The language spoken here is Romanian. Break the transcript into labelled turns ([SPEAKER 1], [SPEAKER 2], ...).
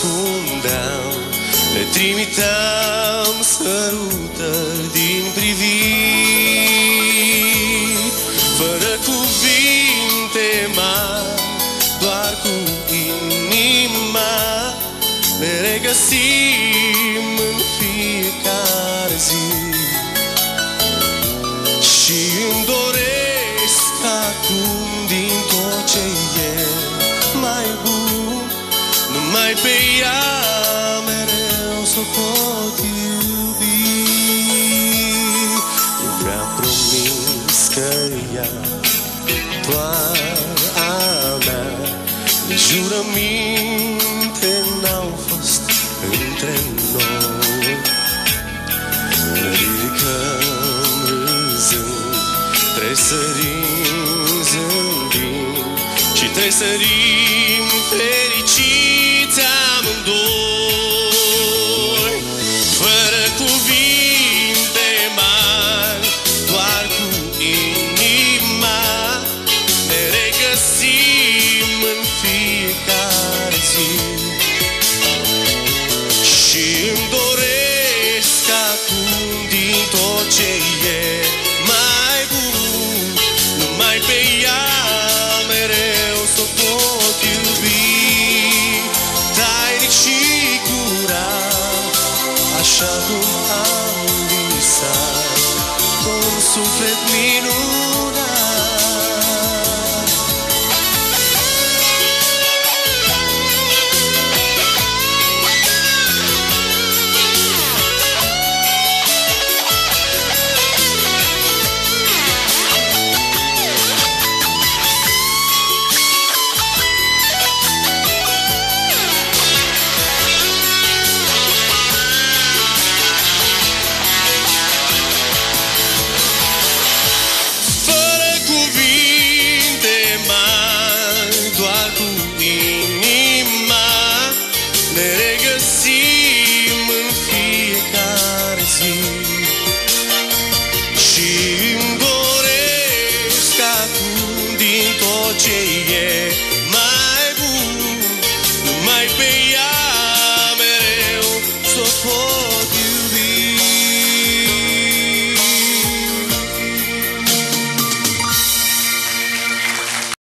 [SPEAKER 1] ascundeam, ne trimiteam sărutări din priviri, fără cuvinte mari, doar cu inima ne regăsim în fiecare zi. Și îmi doresc acum din tot ce e mai bun, numai pe ea mereu s-o pot iubi. Eu mi-am promis că ea doar a mea, de jurăminte n-au fost între noi. Ne ridicăm râzând, tresărim zâmbind și tresărim fericiți amândoi. Fără cuvinte mari, doar cu inima ne regăsim în fiecare zi. Și îmi doresc acum din tot ce e mai bun, numai pe ea mereu s-o pot iubi. Tainic și curat, așa cum am visat, cu un suflet minunat. Ne regăsim în fiecare zi. Și îmi doresc acum din tot ce e